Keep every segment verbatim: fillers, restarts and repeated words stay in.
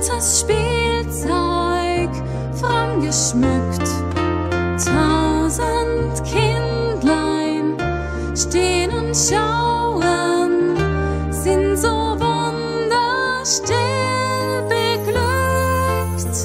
Buntes Spielzeug, fromm geschmückt. Tausend Kindlein steh'n und schauen, sind so wunderstill beglückt.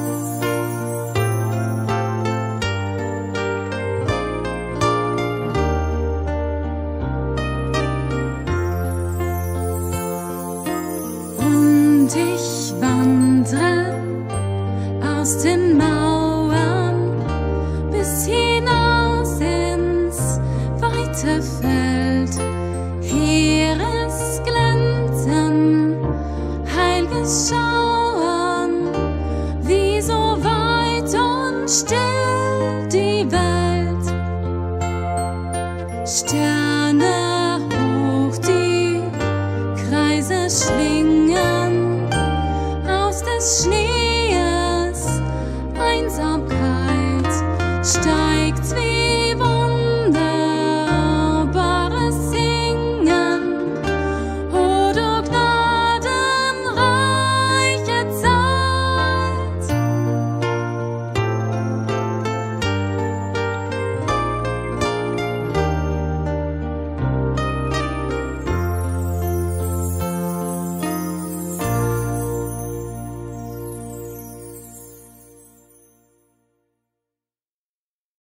Und ich wandre aus den Mauern bis hinaus ins weite Feld. Hehres Glänzen, heil'ges schauen, wie so weit und still die Welt. Sterne hoch die Kreise schlingen aus des Schnees